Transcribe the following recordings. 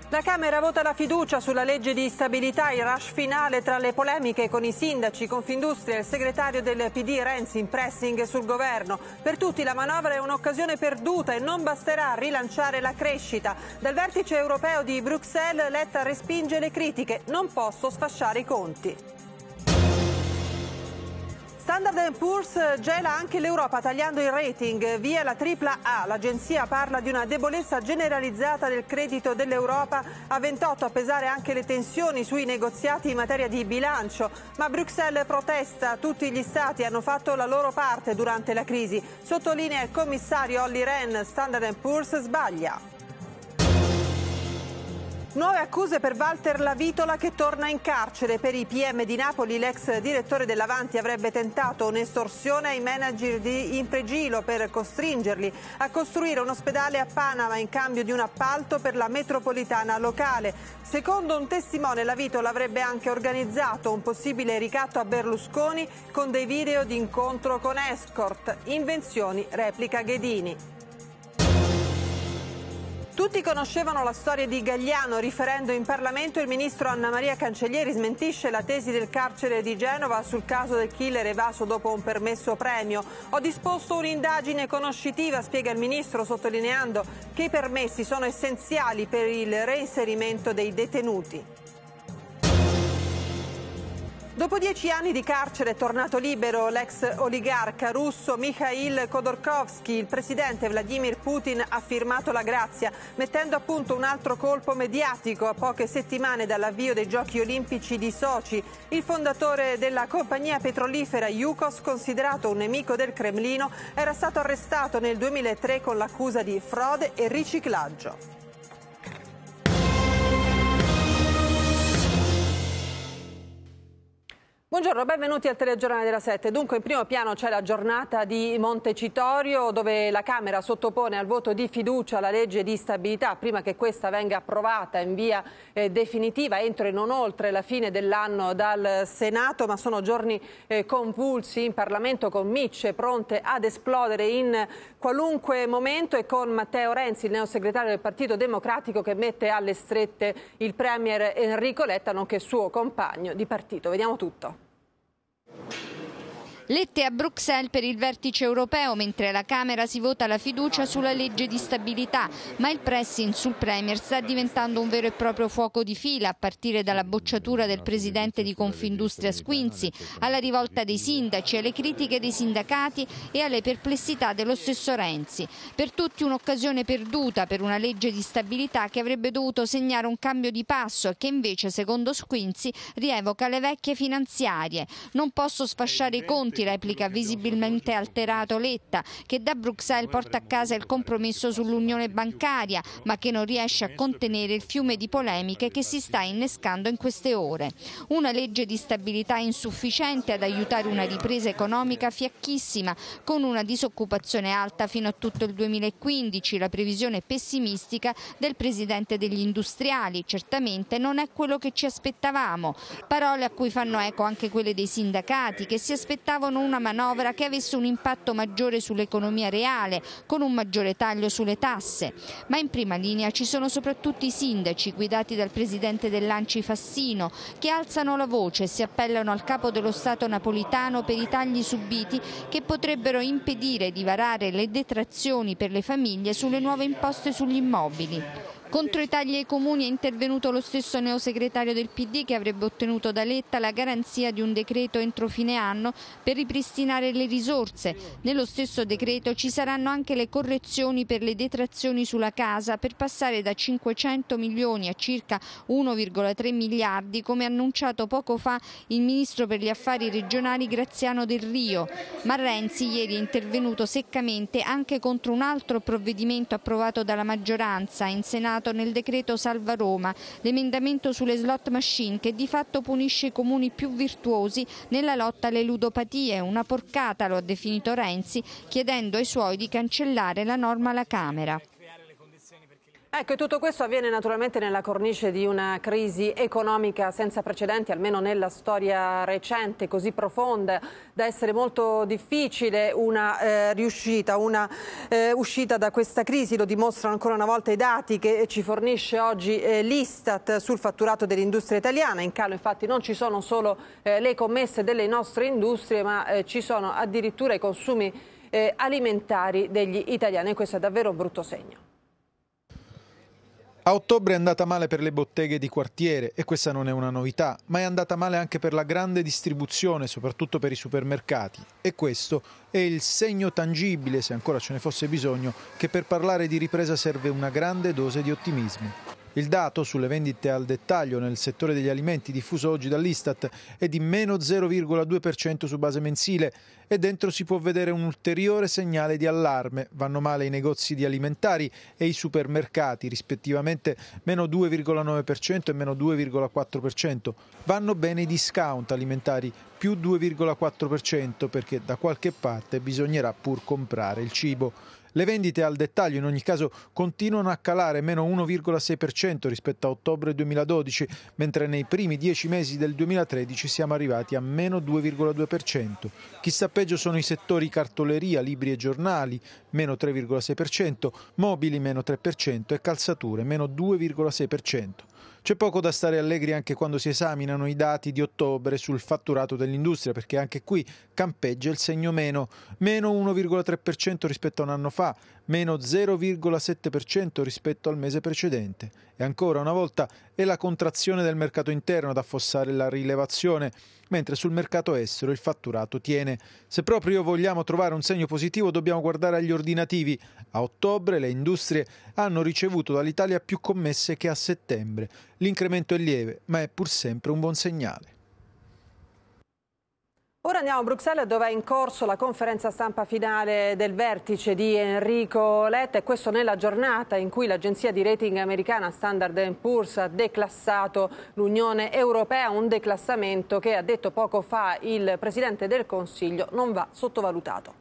La Camera vota la fiducia sulla legge di stabilità, il rush finale tra le polemiche con i sindaci, Confindustria e il segretario del PD Renzi in pressing sul governo. Per tutti la manovra è un'occasione perduta e non basterà a rilanciare la crescita. Dal vertice europeo di Bruxelles Letta respinge le critiche, non posso sfasciare i conti. Standard & Poor's gela anche l'Europa tagliando il rating, via la AAA. L'agenzia parla di una debolezza generalizzata del credito dell'Europa, a 28 a pesare anche le tensioni sui negoziati in materia di bilancio. Ma Bruxelles protesta, tutti gli stati hanno fatto la loro parte durante la crisi. Sottolinea il commissario Olli Rehn, Standard & Poor's sbaglia. Nuove accuse per Walter Lavitola che torna in carcere. Per i PM di Napoli l'ex direttore dell'Avanti avrebbe tentato un'estorsione ai manager di Impregilo per costringerli a costruire un ospedale a Panama in cambio di un appalto per la metropolitana locale. Secondo un testimone Lavitola avrebbe anche organizzato un possibile ricatto a Berlusconi con dei video di incontro con escort. Invenzioni, replica Ghedini. Tutti conoscevano la storia di Gagliano. Riferendo in Parlamento, il ministro Anna Maria Cancellieri smentisce la tesi del carcere di Genova sul caso del killer evaso dopo un permesso premio. Ho disposto un'indagine conoscitiva, spiega il ministro, sottolineando che i permessi sono essenziali per il reinserimento dei detenuti. Dopo 10 anni di carcere è tornato libero l'ex oligarca russo Mikhail Khodorkovsky. Il presidente Vladimir Putin ha firmato la grazia, mettendo a punto un altro colpo mediatico a poche settimane dall'avvio dei Giochi Olimpici di Sochi. Il fondatore della compagnia petrolifera Yukos, considerato un nemico del Cremlino, era stato arrestato nel 2003 con l'accusa di frode e riciclaggio. Buongiorno, benvenuti al telegiornale della 7. Dunque in primo piano c'è la giornata di Montecitorio, dove la Camera sottopone al voto di fiducia la legge di stabilità prima che questa venga approvata in via definitiva entro e non oltre la fine dell'anno dal Senato, ma sono giorni convulsi in Parlamento, con micce pronte ad esplodere in qualunque momento e con Matteo Renzi, il neosegretario del Partito Democratico, che mette alle strette il premier Enrico Letta, nonché suo compagno di partito. Vediamo tutto. Lette a Bruxelles per il vertice europeo, mentre alla Camera si vota la fiducia sulla legge di stabilità, ma il pressing sul Premier sta diventando un vero e proprio fuoco di fila, a partire dalla bocciatura del presidente di Confindustria Squinzi, alla rivolta dei sindaci, alle critiche dei sindacati e alle perplessità dello stesso Renzi. Per tutti un'occasione perduta per una legge di stabilità che avrebbe dovuto segnare un cambio di passo e che invece, secondo Squinzi, rievoca le vecchie finanziarie. Non posso sfasciare i conti, replica visibilmente alterato Letta, che da Bruxelles porta a casa il compromesso sull'unione bancaria, ma che non riesce a contenere il fiume di polemiche che si sta innescando in queste ore. Una legge di stabilità insufficiente ad aiutare una ripresa economica fiacchissima, con una disoccupazione alta fino a tutto il 2015, la previsione pessimistica del presidente degli industriali. Certamente non è quello che ci aspettavamo. Parole a cui fanno eco anche quelle dei sindacati, che si aspettavano una manovra che avesse un impatto maggiore sull'economia reale, con un maggiore taglio sulle tasse. Ma in prima linea ci sono soprattutto i sindaci, guidati dal presidente dell'Anci Fassino, che alzano la voce e si appellano al capo dello Stato Napolitano per i tagli subiti che potrebbero impedire di varare le detrazioni per le famiglie sulle nuove imposte sugli immobili. Contro i tagli ai comuni è intervenuto lo stesso neosegretario del PD, che avrebbe ottenuto da Letta la garanzia di un decreto entro fine anno per ripristinare le risorse. Nello stesso decreto ci saranno anche le correzioni per le detrazioni sulla casa, per passare da 500 milioni a circa 1,3 miliardi, come annunciato poco fa il ministro per gli affari regionali Graziano Del Rio. Ma Renzi ieri è intervenuto seccamente anche contro un altro provvedimento approvato dalla maggioranza in Senato nel decreto Salva Roma, l'emendamento sulle slot machine, che di fatto punisce i comuni più virtuosi nella lotta alle ludopatie. Una porcata, lo ha definito Renzi, chiedendo ai suoi di cancellare la norma alla Camera. Ecco, e tutto questo avviene naturalmente nella cornice di una crisi economica senza precedenti, almeno nella storia recente, così profonda da essere molto difficile una riuscita, una uscita da questa crisi. Lo dimostrano ancora una volta i dati che ci fornisce oggi l'Istat sul fatturato dell'industria italiana. In calo infatti non ci sono solo le commesse delle nostre industrie, ma ci sono addirittura i consumi alimentari degli italiani, e questo è davvero un brutto segno. A ottobre è andata male per le botteghe di quartiere e questa non è una novità, ma è andata male anche per la grande distribuzione, soprattutto per i supermercati. E questo è il segno tangibile, se ancora ce ne fosse bisogno, che per parlare di ripresa serve una grande dose di ottimismo. Il dato sulle vendite al dettaglio nel settore degli alimenti diffuso oggi dall'Istat è di meno 0,2% su base mensile e dentro si può vedere un ulteriore segnale di allarme. Vanno male i negozi di alimentari e i supermercati, rispettivamente meno 2,9% e meno 2,4%. Vanno bene i discount alimentari, più 2,4%, perché da qualche parte bisognerà pur comprare il cibo. Le vendite al dettaglio in ogni caso continuano a calare, meno 1,6% rispetto a ottobre 2012, mentre nei primi 10 mesi del 2013 siamo arrivati a meno 2,2%. Chi sta peggio sono i settori cartoleria, libri e giornali, meno 3,6%, mobili meno 3% e calzature meno 2,6%. C'è poco da stare allegri anche quando si esaminano i dati di ottobre sul fatturato dell'industria, perché anche qui campeggia il segno meno 1,3% rispetto a un anno fa, meno 0,7% rispetto al mese precedente. E ancora una volta è la contrazione del mercato interno ad affossare la rilevazione, mentre sul mercato estero il fatturato tiene. Se proprio vogliamo trovare un segno positivo dobbiamo guardare agli ordinativi. A ottobre le industrie hanno ricevuto dall'Italia più commesse che a settembre. L'incremento è lieve, ma è pur sempre un buon segnale. Ora andiamo a Bruxelles, dove è in corso la conferenza stampa finale del vertice di Enrico Letta, e questo nella giornata in cui l'agenzia di rating americana Standard & Poor's ha declassato l'Unione Europea, un declassamento che, ha detto poco fa il Presidente del Consiglio, non va sottovalutato.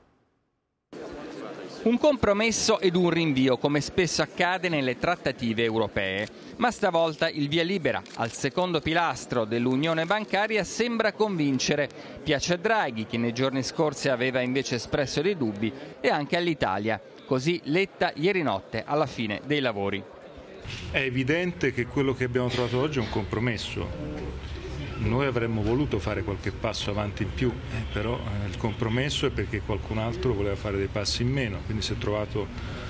Un compromesso ed un rinvio, come spesso accade nelle trattative europee. Ma stavolta il via libera al secondo pilastro dell'unione bancaria sembra convincere. Piace a Draghi, che nei giorni scorsi aveva invece espresso dei dubbi, e anche all'Italia. Così Letta ieri notte alla fine dei lavori. È evidente che quello che abbiamo trovato oggi è un compromesso. Noi avremmo voluto fare qualche passo avanti in più, però il compromesso è perché qualcun altro voleva fare dei passi in meno, quindi si è trovato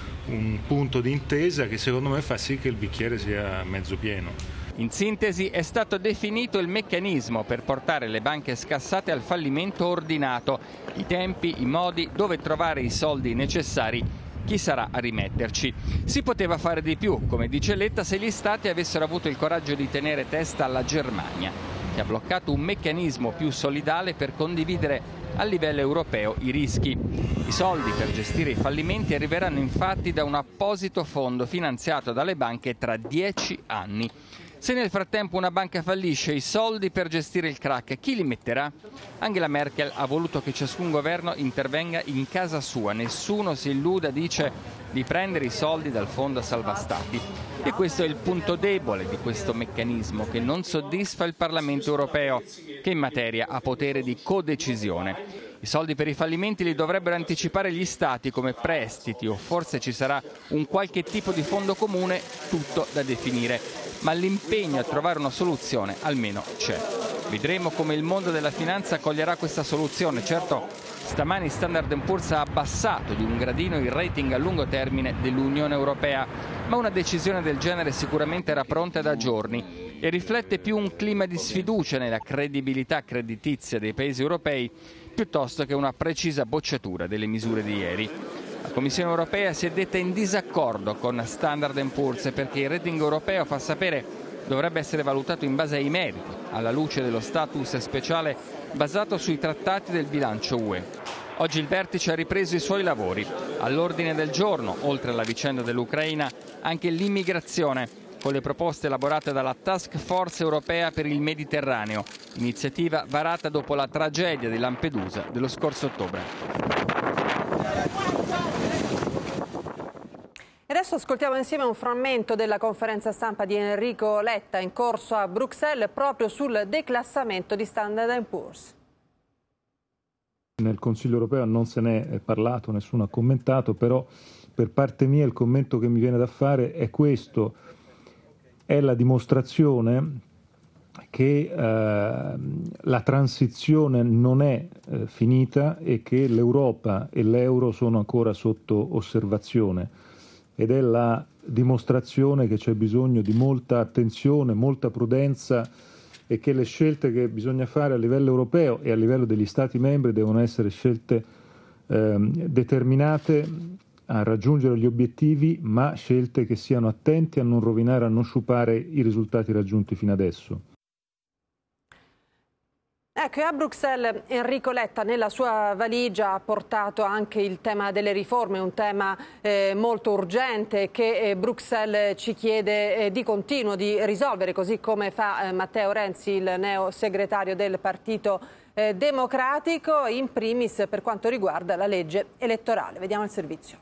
un punto di intesa che secondo me fa sì che il bicchiere sia mezzo pieno. In sintesi è stato definito il meccanismo per portare le banche scassate al fallimento ordinato, i tempi, i modi, dove trovare i soldi necessari, chi sarà a rimetterci. Si poteva fare di più, come dice Letta, se gli Stati avessero avuto il coraggio di tenere testa alla Germania, che ha bloccato un meccanismo più solidale per condividere a livello europeo i rischi. I soldi per gestire i fallimenti arriveranno infatti da un apposito fondo finanziato dalle banche tra 10 anni. Se nel frattempo una banca fallisce, i soldi per gestire il crack chi li metterà? Angela Merkel ha voluto che ciascun governo intervenga in casa sua. Nessuno si illuda, dice, di prendere i soldi dal fondo salva stati. E questo è il punto debole di questo meccanismo, che non soddisfa il Parlamento europeo, che in materia ha potere di codecisione. I soldi per i fallimenti li dovrebbero anticipare gli Stati come prestiti, o forse ci sarà un qualche tipo di fondo comune, tutto da definire. Ma l'impegno a trovare una soluzione almeno c'è. Vedremo come il mondo della finanza coglierà questa soluzione. Certo, stamani Standard & Poor's ha abbassato di un gradino il rating a lungo termine dell'Unione Europea, ma una decisione del genere sicuramente era pronta da giorni e riflette più un clima di sfiducia nella credibilità creditizia dei paesi europei piuttosto che una precisa bocciatura delle misure di ieri. La Commissione europea si è detta in disaccordo con Standard & Poor's perché il rating europeo, fa sapere, dovrebbe essere valutato in base ai meriti, alla luce dello status speciale basato sui trattati del bilancio UE. Oggi il vertice ha ripreso i suoi lavori. All'ordine del giorno, oltre alla vicenda dell'Ucraina, anche l'immigrazione, con le proposte elaborate dalla Task Force europea per il Mediterraneo, iniziativa varata dopo la tragedia di Lampedusa dello scorso ottobre. Adesso ascoltiamo insieme un frammento della conferenza stampa di Enrico Letta in corso a Bruxelles proprio sul declassamento di Standard & Poor's. Nel Consiglio europeo non se ne è parlato, nessuno ha commentato, però per parte mia il commento che mi viene da fare è questo: è la dimostrazione che la transizione non è finita e che l'Europa e l'euro sono ancora sotto osservazione, ed è la dimostrazione che c'è bisogno di molta attenzione, molta prudenza, e che le scelte che bisogna fare a livello europeo e a livello degli Stati membri devono essere scelte determinate a raggiungere gli obiettivi, ma scelte che siano attenti a non rovinare, a non sciupare i risultati raggiunti fino adesso. Ecco, a Bruxelles Enrico Letta nella sua valigia ha portato anche il tema delle riforme, un tema molto urgente che Bruxelles ci chiede di continuo di risolvere, così come fa Matteo Renzi, il neo segretario del Partito Democratico, in primis per quanto riguarda la legge elettorale. Vediamo il servizio.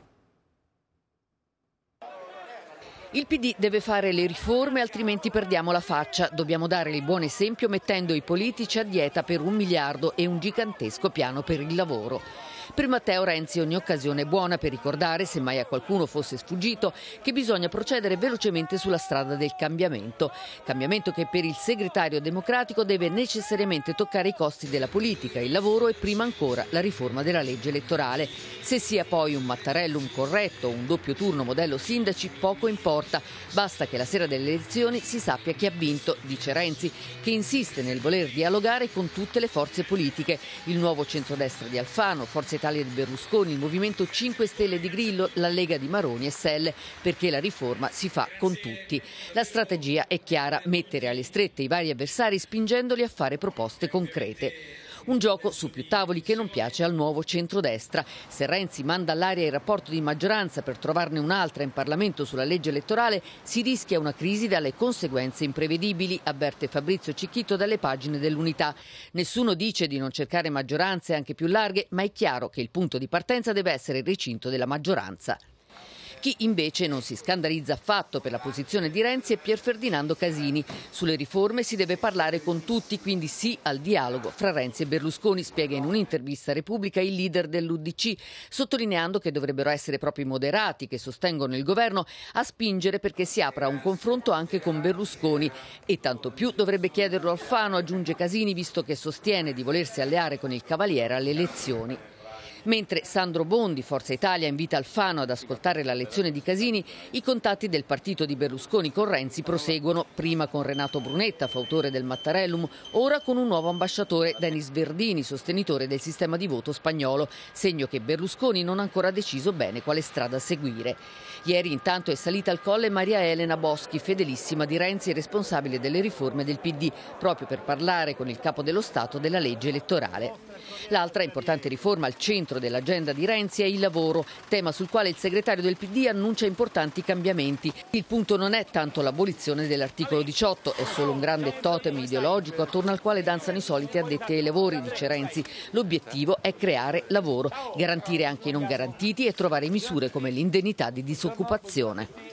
Il PD deve fare le riforme, altrimenti perdiamo la faccia. Dobbiamo dare il buon esempio mettendo i politici a dieta per 1 miliardo e un gigantesco piano per il lavoro. Per Matteo Renzi ogni occasione è buona per ricordare, se mai a qualcuno fosse sfuggito, che bisogna procedere velocemente sulla strada del cambiamento. Cambiamento che per il segretario democratico deve necessariamente toccare i costi della politica, il lavoro e prima ancora la riforma della legge elettorale. Se sia poi un Mattarellum corretto o un doppio turno modello sindaci, poco importa. Basta che la sera delle elezioni si sappia chi ha vinto, dice Renzi, che insiste nel voler dialogare con tutte le forze politiche. Il nuovo centrodestra di Alfano, Forza Italia di Berlusconi, il Movimento 5 Stelle di Grillo, la Lega di Maroni e Selle, perché la riforma si fa con tutti. La strategia è chiara: mettere alle strette i vari avversari spingendoli a fare proposte concrete. Un gioco su più tavoli che non piace al nuovo centrodestra. Se Renzi manda all'aria il rapporto di maggioranza per trovarne un'altra in Parlamento sulla legge elettorale, si rischia una crisi dalle conseguenze imprevedibili, avverte Fabrizio Cicchito dalle pagine dell'Unità. Nessuno dice di non cercare maggioranze anche più larghe, ma è chiaro che il punto di partenza deve essere il recinto della maggioranza. Chi invece non si scandalizza affatto per la posizione di Renzi è Pier Ferdinando Casini. Sulle riforme si deve parlare con tutti, quindi sì al dialogo fra Renzi e Berlusconi, spiega in un'intervista a Repubblica il leader dell'UDC, sottolineando che dovrebbero essere proprio i moderati che sostengono il governo a spingere perché si apra un confronto anche con Berlusconi. E tanto più dovrebbe chiederlo Alfano, aggiunge Casini, visto che sostiene di volersi alleare con il Cavaliere alle elezioni. Mentre Sandro Bondi, Forza Italia, invita Alfano ad ascoltare la lezione di Casini, i contatti del partito di Berlusconi con Renzi proseguono, prima con Renato Brunetta, fautore del Mattarellum, ora con un nuovo ambasciatore, Denis Verdini, sostenitore del sistema di voto spagnolo, segno che Berlusconi non ha ancora deciso bene quale strada seguire. Ieri intanto è salita al colle Maria Elena Boschi, fedelissima di Renzi e responsabile delle riforme del PD, proprio per parlare con il capo dello Stato della legge elettorale. L'altra importante riforma al centro dell'agenda di Renzi è il lavoro, tema sul quale il segretario del PD annuncia importanti cambiamenti. Il punto non è tanto l'abolizione dell'articolo 18, è solo un grande totem ideologico attorno al quale danzano i soliti addetti ai lavori, dice Renzi. L'obiettivo è creare lavoro, garantire anche i non garantiti e trovare misure come l'indennità di disoccupazione.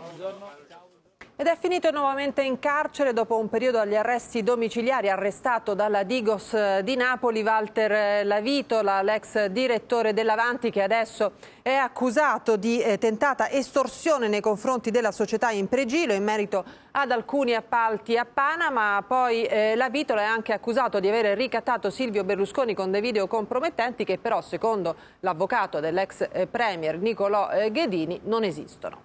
Ed è finito nuovamente in carcere dopo un periodo agli arresti domiciliari, arrestato dalla Digos di Napoli Walter Lavitola, l'ex direttore dell'Avanti, che adesso è accusato di tentata estorsione nei confronti della società in Pregilo in merito ad alcuni appalti a Panama. Poi Lavitola è anche accusato di aver ricattato Silvio Berlusconi con dei video compromettenti che però, secondo l'avvocato dell'ex premier Nicolò Ghedini, non esistono.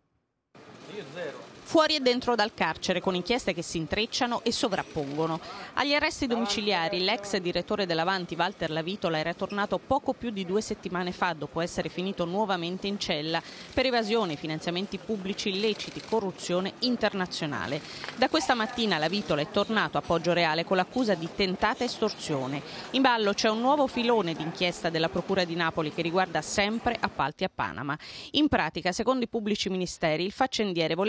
Fuori e dentro dal carcere, con inchieste che si intrecciano e sovrappongono. Agli arresti domiciliari l'ex direttore dell'Avanti Walter Lavitola era tornato poco più di 2 settimane fa, dopo essere finito nuovamente in cella per evasione, finanziamenti pubblici illeciti, corruzione internazionale. Da questa mattina Lavitola è tornato a Poggioreale con l'accusa di tentata estorsione. In ballo c'è un nuovo filone d'inchiesta della Procura di Napoli che riguarda sempre appalti a Panama. In pratica, secondo i pubblici ministeri, il faccendiere voleva costringere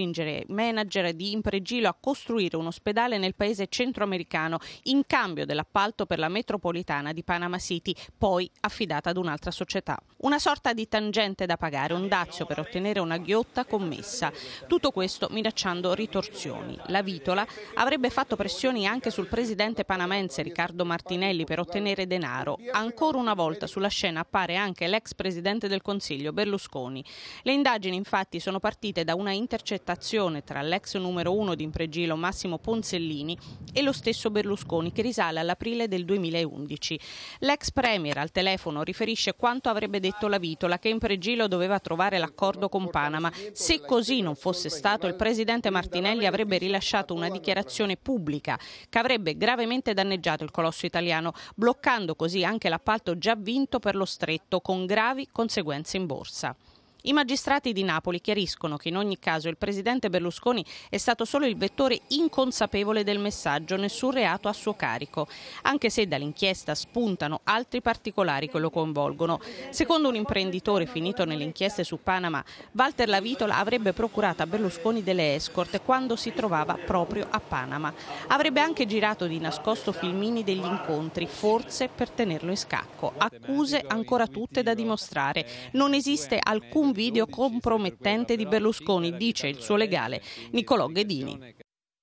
costringere i manager di Impregilo a costruire un ospedale nel paese centroamericano in cambio dell'appalto per la metropolitana di Panama City, poi affidata ad un'altra società. Una sorta di tangente da pagare, un dazio per ottenere una ghiotta commessa. Tutto questo minacciando ritorsioni. La Vitola avrebbe fatto pressioni anche sul presidente panamense Riccardo Martinelli per ottenere denaro. Ancora una volta sulla scena appare anche l'ex presidente del Consiglio Berlusconi. Le indagini infatti sono partite da una intercettazione tra l'ex numero 1 di Impregilo Massimo Ponsellini e lo stesso Berlusconi, che risale all'aprile del 2011. L'ex premier al telefono riferisce quanto avrebbe detto la Vitola, che Impregilo doveva trovare l'accordo con Panama. Se così non fosse stato, il presidente Martinelli avrebbe rilasciato una dichiarazione pubblica che avrebbe gravemente danneggiato il colosso italiano, bloccando così anche l'appalto già vinto per lo Stretto, con gravi conseguenze in borsa. I magistrati di Napoli chiariscono che in ogni caso il presidente Berlusconi è stato solo il vettore inconsapevole del messaggio, nessun reato a suo carico, anche se dall'inchiesta spuntano altri particolari che lo coinvolgono. Secondo un imprenditore finito nelle inchieste su Panama, Walter La Vitola avrebbe procurato a Berlusconi delle escort quando si trovava proprio a Panama. Avrebbe anche girato di nascosto filmini degli incontri, forse per tenerlo in scacco. Accuse ancora tutte da dimostrare. Non esiste alcun video compromettente di Berlusconi, dice il suo legale Niccolò Ghedini.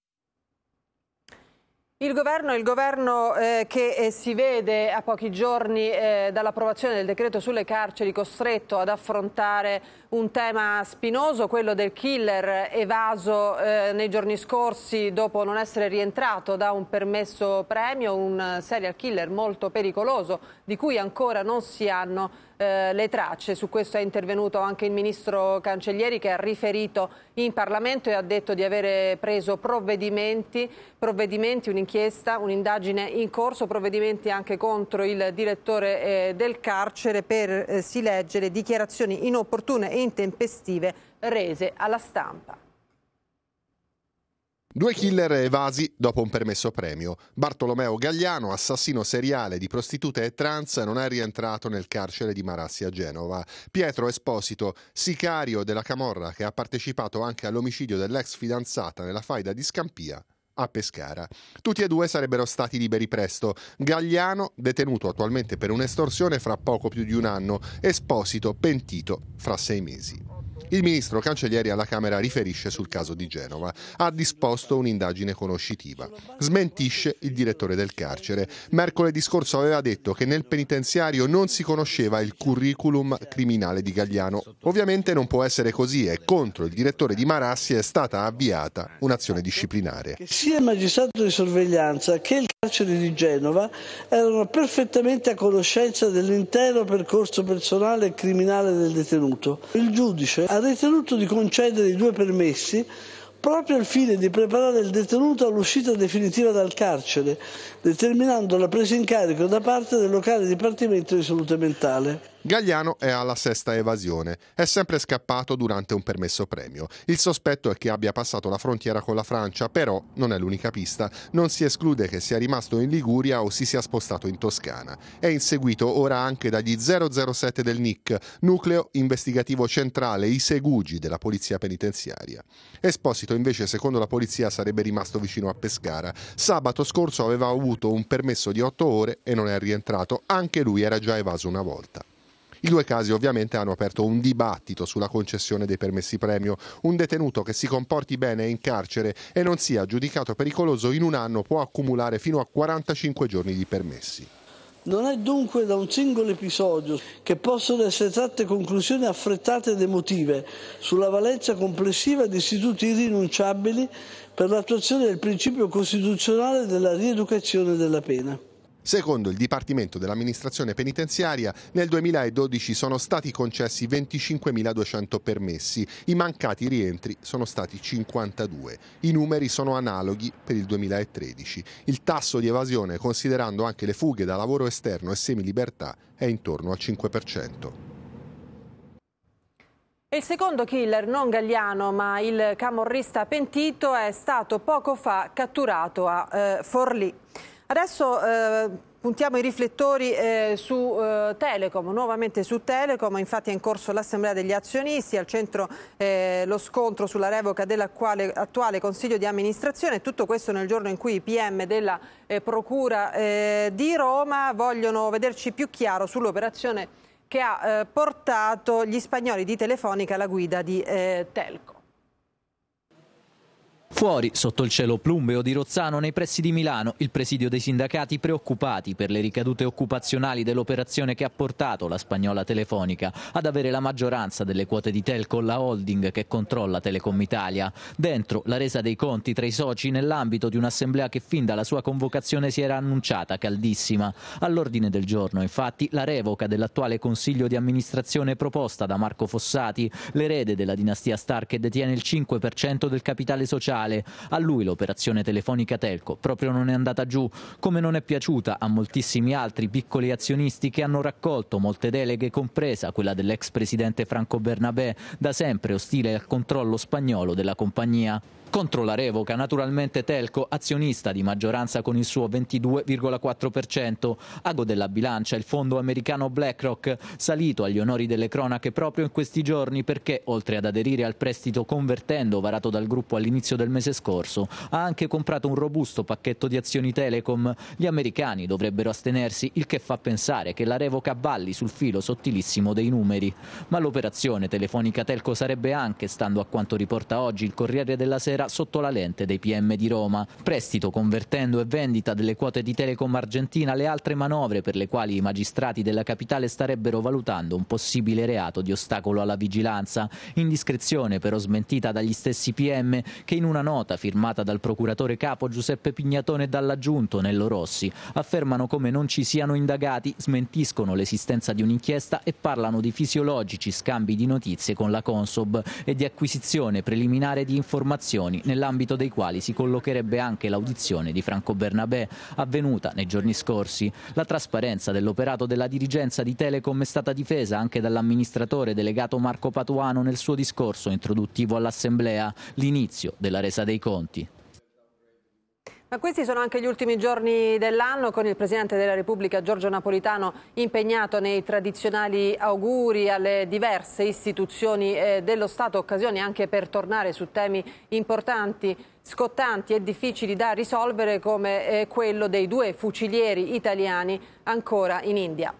Il governo che si vede a pochi giorni dall'approvazione del decreto sulle carceri, costretto ad affrontare un tema spinoso, quello del killer evaso nei giorni scorsi dopo non essere rientrato da un permesso premio, un serial killer molto pericoloso di cui ancora non si hanno le tracce. Su questo è intervenuto anche il ministro Cancellieri, che ha riferito in Parlamento e ha detto di avere preso provvedimenti, un'inchiesta, un'indagine in corso, provvedimenti anche contro il direttore del carcere per, si legge, le dichiarazioni inopportune e intempestive rese alla stampa. 2 killer evasi dopo un permesso premio. Bartolomeo Gagliano, assassino seriale di prostitute e trans, non è rientrato nel carcere di Marassi a Genova. Pietro Esposito, sicario della camorra che ha partecipato anche all'omicidio dell'ex fidanzata nella faida di Scampia a Pescara. Tutti e 2 sarebbero stati liberi presto. Gagliano, detenuto attualmente per un'estorsione fra poco più di un anno. Esposito, pentito fra 6 mesi. Il ministro Cancellieri alla Camera riferisce sul caso di Genova. Ha disposto un'indagine conoscitiva. Smentisce il direttore del carcere. Mercoledì scorso aveva detto che nel penitenziario non si conosceva il curriculum criminale di Gagliano. Ovviamente non può essere così e contro il direttore di Marassi è stata avviata un'azione disciplinare. Sia il magistrato di sorveglianza che il carcere di Genova erano perfettamente a conoscenza dell'intero percorso personale e criminale del detenuto. Il giudice ha ritenuto di concedere i 2 permessi proprio al fine di preparare il detenuto all'uscita definitiva dal carcere, determinando la presa in carico da parte del locale dipartimento di salute mentale. Gagliano è alla 6ª evasione. È sempre scappato durante un permesso premio. Il sospetto è che abbia passato la frontiera con la Francia, però non è l'unica pista. Non si esclude che sia rimasto in Liguria o si sia spostato in Toscana. È inseguito ora anche dagli 007 del NIC, nucleo investigativo centrale, i segugi della polizia penitenziaria. Esposito invece, secondo la polizia, sarebbe rimasto vicino a Pescara. Sabato scorso aveva avuto un permesso di 8 ore e non è rientrato. Anche lui era già evaso una volta. I 2 casi ovviamente hanno aperto un dibattito sulla concessione dei permessi premio. Un detenuto che si comporti bene in carcere e non sia giudicato pericoloso in un anno può accumulare fino a 45 giorni di permessi. Non è dunque da un singolo episodio che possono essere tratte conclusioni affrettate ed emotive sulla valenza complessiva di istituti irrinunciabili per l'attuazione del principio costituzionale della rieducazione della pena. Secondo il Dipartimento dell'Amministrazione Penitenziaria, nel 2012 sono stati concessi 25.200 permessi, i mancati rientri sono stati 52. I numeri sono analoghi per il 2013. Il tasso di evasione, considerando anche le fughe da lavoro esterno e semilibertà, è intorno al 5%. Il secondo killer, non Gagliano ma il camorrista pentito, è stato poco fa catturato a Forlì. Adesso Puntiamo i riflettori su Telecom, nuovamente su Telecom. Infatti è in corso l'assemblea degli azionisti, al centro lo scontro sulla revoca dell'attuale consiglio di amministrazione. Tutto questo nel giorno in cui i PM della Procura di Roma vogliono vederci più chiaro sull'operazione che ha portato gli spagnoli di Telefonica alla guida di Telco. Fuori, sotto il cielo plumbeo di Rozzano, nei pressi di Milano, il presidio dei sindacati preoccupati per le ricadute occupazionali dell'operazione che ha portato la spagnola Telefonica ad avere la maggioranza delle quote di Telco, la holding che controlla Telecom Italia. Dentro la resa dei conti tra i soci nell'ambito di un'assemblea che fin dalla sua convocazione si era annunciata caldissima. All'ordine del giorno, infatti, la revoca dell'attuale consiglio di amministrazione proposta da Marco Fossati, l'erede della dinastia Star che detiene il 5% del capitale sociale. A lui l'operazione Telefonica Telco proprio non è andata giù, come non è piaciuta a moltissimi altri piccoli azionisti che hanno raccolto molte deleghe, compresa quella dell'ex presidente Franco Bernabé, da sempre ostile al controllo spagnolo della compagnia. Contro la revoca, naturalmente Telco, azionista di maggioranza con il suo 22,4%. Ago della bilancia il fondo americano BlackRock, salito agli onori delle cronache proprio in questi giorni perché, oltre ad aderire al prestito convertendo varato dal gruppo all'inizio del mese scorso, ha anche comprato un robusto pacchetto di azioni Telecom. Gli americani dovrebbero astenersi, il che fa pensare che la revoca balli sul filo sottilissimo dei numeri. Ma l'operazione Telefonica Telco sarebbe anche, stando a quanto riporta oggi il Corriere della Sera, sotto la lente dei PM di Roma. Prestito, convertendo e vendita delle quote di Telecom Argentina, le altre manovre per le quali i magistrati della capitale starebbero valutando un possibile reato di ostacolo alla vigilanza. Indiscrezione però smentita dagli stessi PM che in una nota firmata dal procuratore capo Giuseppe Pignatone e dall'aggiunto Nello Rossi affermano come non ci siano indagati, smentiscono l'esistenza di un'inchiesta e parlano di fisiologici scambi di notizie con la Consob e di acquisizione preliminare di informazioni nell'ambito dei quali si collocherebbe anche l'audizione di Franco Bernabé, avvenuta nei giorni scorsi. La trasparenza dell'operato della dirigenza di Telecom è stata difesa anche dall'amministratore delegato Marco Patuano nel suo discorso introduttivo all'Assemblea, l'inizio della resa dei conti. Ma questi sono anche gli ultimi giorni dell'anno, con il Presidente della Repubblica Giorgio Napolitano impegnato nei tradizionali auguri alle diverse istituzioni dello Stato, occasioni anche per tornare su temi importanti, scottanti e difficili da risolvere come quello dei 2 fucilieri italiani ancora in India.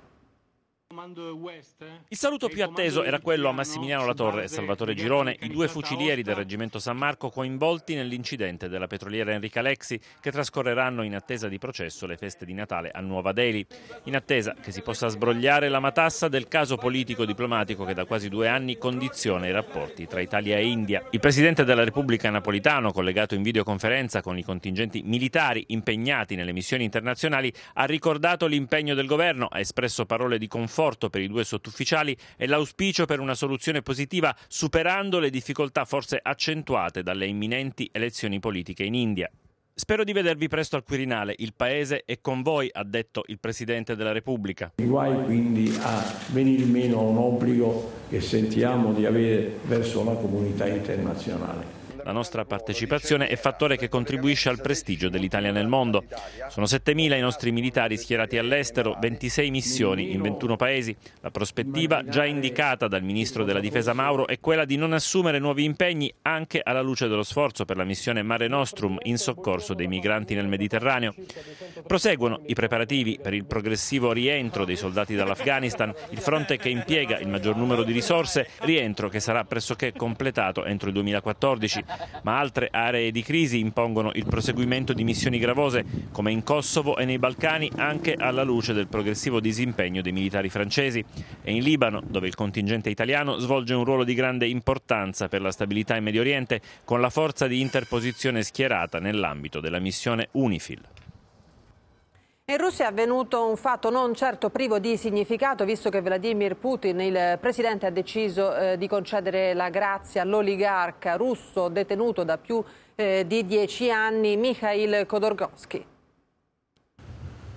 Il saluto più atteso era quello a Massimiliano Latorre e Salvatore Girone, i 2 fucilieri del Reggimento San Marco coinvolti nell'incidente della petroliera Enrica Lexi, che trascorreranno in attesa di processo le feste di Natale a Nuova Delhi, in attesa che si possa sbrogliare la matassa del caso politico-diplomatico che da quasi 2 anni condiziona i rapporti tra Italia e India. Il Presidente della Repubblica Napolitano, collegato in videoconferenza con i contingenti militari impegnati nelle missioni internazionali, ha ricordato l'impegno del governo, ha espresso parole di conforto per i 2 sottufficiali e l'auspicio per una soluzione positiva, superando le difficoltà forse accentuate dalle imminenti elezioni politiche in India. Spero di vedervi presto al Quirinale, il Paese è con voi, ha detto il Presidente della Repubblica. Guai quindi a venire meno a un obbligo che sentiamo di avere verso la comunità internazionale. La nostra partecipazione è fattore che contribuisce al prestigio dell'Italia nel mondo. Sono 7.000 i nostri militari schierati all'estero, 26 missioni in 21 paesi. La prospettiva, già indicata dal Ministro della Difesa Mauro, è quella di non assumere nuovi impegni anche alla luce dello sforzo per la missione Mare Nostrum in soccorso dei migranti nel Mediterraneo. Proseguono i preparativi per il progressivo rientro dei soldati dall'Afghanistan, il fronte che impiega il maggior numero di risorse, rientro che sarà pressoché completato entro il 2014. Ma altre aree di crisi impongono il proseguimento di missioni gravose, come in Kosovo e nei Balcani, anche alla luce del progressivo disimpegno dei militari francesi, e in Libano, dove il contingente italiano svolge un ruolo di grande importanza per la stabilità in Medio Oriente, con la forza di interposizione schierata nell'ambito della missione UNIFIL. In Russia è avvenuto un fatto non certo privo di significato, visto che Vladimir Putin, il presidente, ha deciso di concedere la grazia all'oligarca russo detenuto da più di 10 anni, Mikhail Khodorkovsky.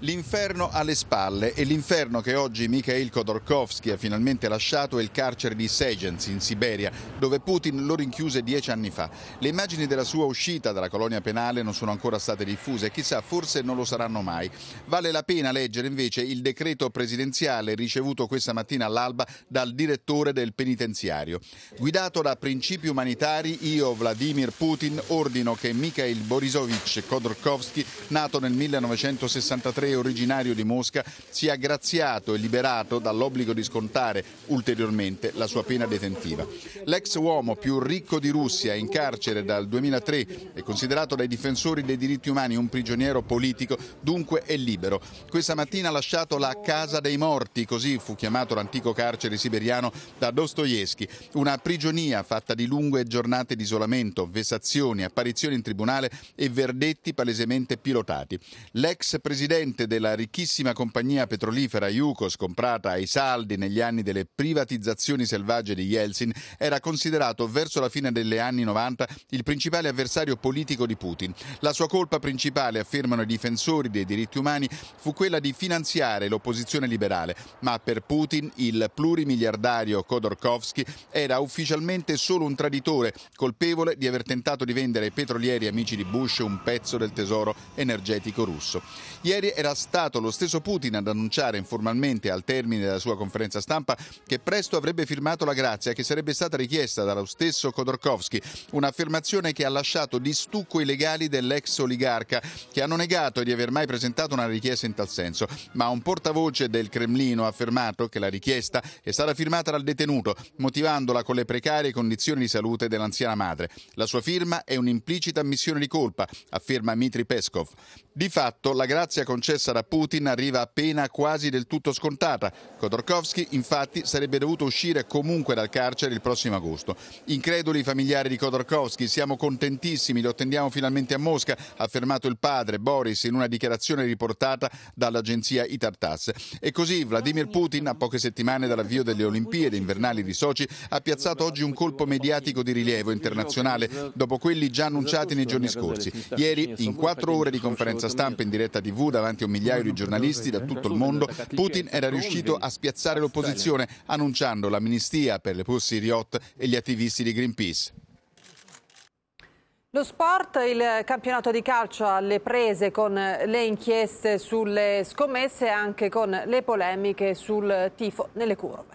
L'inferno alle spalle e l'inferno che oggi Mikhail Khodorkovsky ha finalmente lasciato è il carcere di Sejens in Siberia, dove Putin lo rinchiuse 10 anni fa. Le immagini della sua uscita dalla colonia penale non sono ancora state diffuse e chissà, forse non lo saranno mai. Vale la pena leggere invece il decreto presidenziale ricevuto questa mattina all'alba dal direttore del penitenziario. Guidato da principi umanitari, io, Vladimir Putin, ordino che Mikhail Borisovich Khodorkovsky, nato nel 1963 originario di Mosca, sia graziato e liberato dall'obbligo di scontare ulteriormente la sua pena detentiva. L'ex uomo più ricco di Russia, in carcere dal 2003, è considerato dai difensori dei diritti umani un prigioniero politico, dunque è libero. Questa mattina ha lasciato la Casa dei Morti, così fu chiamato l'antico carcere siberiano da Dostoevskij, una prigionia fatta di lunghe giornate di isolamento, vessazioni, apparizioni in tribunale e verdetti palesemente pilotati. L'ex presidente della ricchissima compagnia petrolifera Yukos, comprata ai saldi negli anni delle privatizzazioni selvagge di Yeltsin, era considerato verso la fine degli anni 90 il principale avversario politico di Putin. La sua colpa principale, affermano i difensori dei diritti umani, fu quella di finanziare l'opposizione liberale, ma per Putin il plurimiliardario Khodorkovsky era ufficialmente solo un traditore, colpevole di aver tentato di vendere ai petrolieri amici di Bush un pezzo del tesoro energetico russo. Ieri era stato lo stesso Putin ad annunciare informalmente al termine della sua conferenza stampa che presto avrebbe firmato la grazia che sarebbe stata richiesta dallo stesso Khodorkovsky, un'affermazione che ha lasciato di stucco i legali dell'ex oligarca, che hanno negato di aver mai presentato una richiesta in tal senso, ma un portavoce del Cremlino ha affermato che la richiesta è stata firmata dal detenuto, motivandola con le precarie condizioni di salute dell'anziana madre. La sua firma è un'implicita ammissione di colpa, afferma Dmitry Peskov. Di fatto la grazia concessa da Putin arriva appena quasi del tutto scontata. Khodorkovsky infatti sarebbe dovuto uscire comunque dal carcere il prossimo agosto. Increduli familiari di Khodorkovsky, siamo contentissimi, lo attendiamo finalmente a Mosca, ha affermato il padre Boris in una dichiarazione riportata dall'agenzia Itar-Tass. E così Vladimir Putin, a poche settimane dall'avvio delle Olimpiadi invernali di Sochi, ha piazzato oggi un colpo mediatico di rilievo internazionale dopo quelli già annunciati nei giorni scorsi. Ieri, in 4 ore di conferenza stampa in diretta TV davanti a 1 migliaio di giornalisti da tutto il mondo, Putin era riuscito a spiazzare l'opposizione annunciando l'amnistia per le Pussy Riot e gli attivisti di Greenpeace. Lo sport, il campionato di calcio alle prese con le inchieste sulle scommesse e anche con le polemiche sul tifo nelle curve.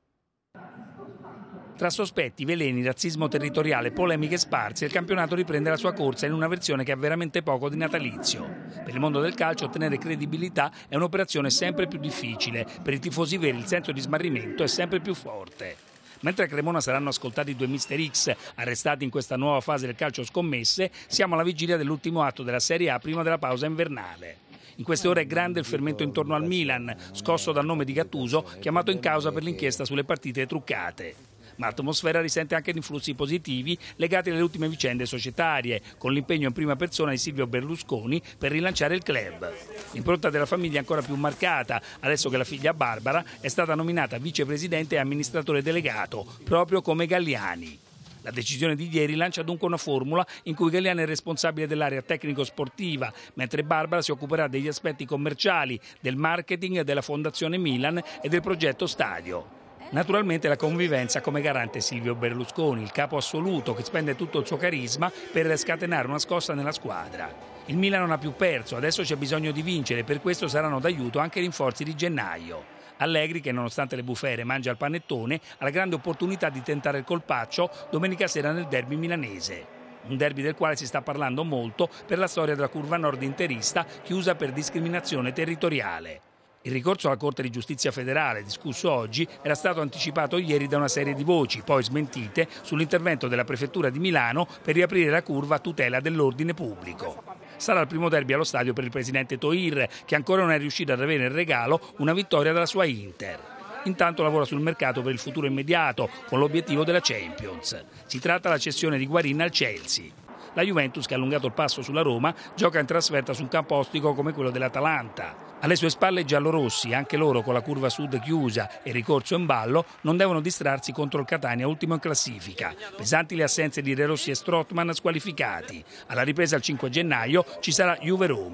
Tra sospetti, veleni, razzismo territoriale, polemiche sparse, il campionato riprende la sua corsa in una versione che ha veramente poco di natalizio. Per il mondo del calcio ottenere credibilità è un'operazione sempre più difficile, per i tifosi veri il senso di smarrimento è sempre più forte. Mentre a Cremona saranno ascoltati 2 Mister X arrestati in questa nuova fase del calcio scommesse, siamo alla vigilia dell'ultimo atto della Serie A prima della pausa invernale. In queste ore è grande il fermento intorno al Milan, scosso dal nome di Gattuso, chiamato in causa per l'inchiesta sulle partite truccate. Ma l'atmosfera risente anche di influssi positivi legati alle ultime vicende societarie, con l'impegno in prima persona di Silvio Berlusconi per rilanciare il club. L'impronta della famiglia è ancora più marcata, adesso che la figlia Barbara è stata nominata vicepresidente e amministratore delegato, proprio come Galliani. La decisione di ieri lancia dunque una formula in cui Galliani è responsabile dell'area tecnico-sportiva, mentre Barbara si occuperà degli aspetti commerciali, del marketing della Fondazione Milan e del progetto Stadio. Naturalmente la convivenza come garante Silvio Berlusconi, il capo assoluto che spende tutto il suo carisma per scatenare una scossa nella squadra. Il Milan non ha più perso, adesso c'è bisogno di vincere, per questo saranno d'aiuto anche i rinforzi di gennaio. Allegri, che nonostante le bufere mangia il panettone, ha la grande opportunità di tentare il colpaccio domenica sera nel derby milanese. Un derby del quale si sta parlando molto per la storia della curva nord interista chiusa per discriminazione territoriale. Il ricorso alla Corte di Giustizia federale, discusso oggi, era stato anticipato ieri da una serie di voci, poi smentite, sull'intervento della Prefettura di Milano per riaprire la curva a tutela dell'ordine pubblico. Sarà il primo derby allo stadio per il presidente Toir, che ancora non è riuscito ad avere in regalo una vittoria dalla sua Inter. Intanto lavora sul mercato per il futuro immediato, con l'obiettivo della Champions. Si tratta della cessione di Guarin al Chelsea. La Juventus, che ha allungato il passo sulla Roma, gioca in trasferta su un campo ostico come quello dell'Atalanta. Alle sue spalle i giallorossi, anche loro con la curva sud chiusa e ricorso in ballo, non devono distrarsi contro il Catania, ultimo in classifica. Pesanti le assenze di De Rossi e Strootman squalificati. Alla ripresa il 5 gennaio ci sarà Juve-Roma.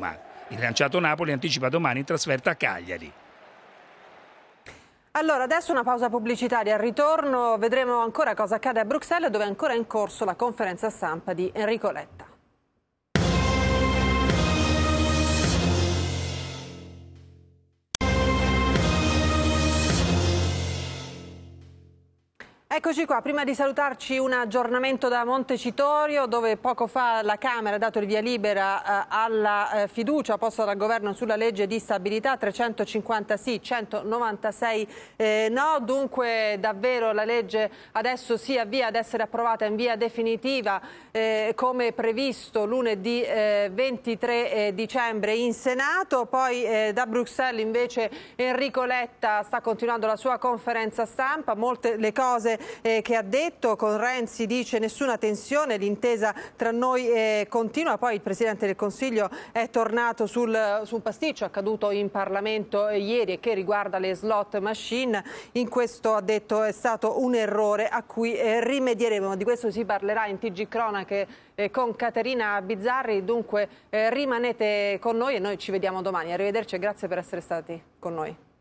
Il rilanciato Napoli anticipa domani in trasferta a Cagliari. Allora, adesso una pausa pubblicitaria, al ritorno vedremo ancora cosa accade a Bruxelles, dove è ancora in corso la conferenza stampa di Enrico Letta. Eccoci qua, prima di salutarci un aggiornamento da Montecitorio, dove poco fa la Camera ha dato il via libera alla fiducia posta dal Governo sulla legge di stabilità, 350 sì, 196 no, dunque davvero la legge adesso si avvia ad essere approvata in via definitiva come previsto lunedì 23 dicembre in Senato. Poi da Bruxelles invece Enrico Letta sta continuando la sua conferenza stampa, molte le cose che ha detto. Con Renzi dice nessuna tensione, l'intesa tra noi continua. Poi il Presidente del Consiglio è tornato sul pasticcio accaduto in Parlamento ieri e che riguarda le slot machine. In questo ha detto è stato un errore a cui rimedieremo. Di questo si parlerà in TG Cronache con Caterina Bizzarri. Dunque rimanete con noi e noi ci vediamo domani. Arrivederci e grazie per essere stati con noi.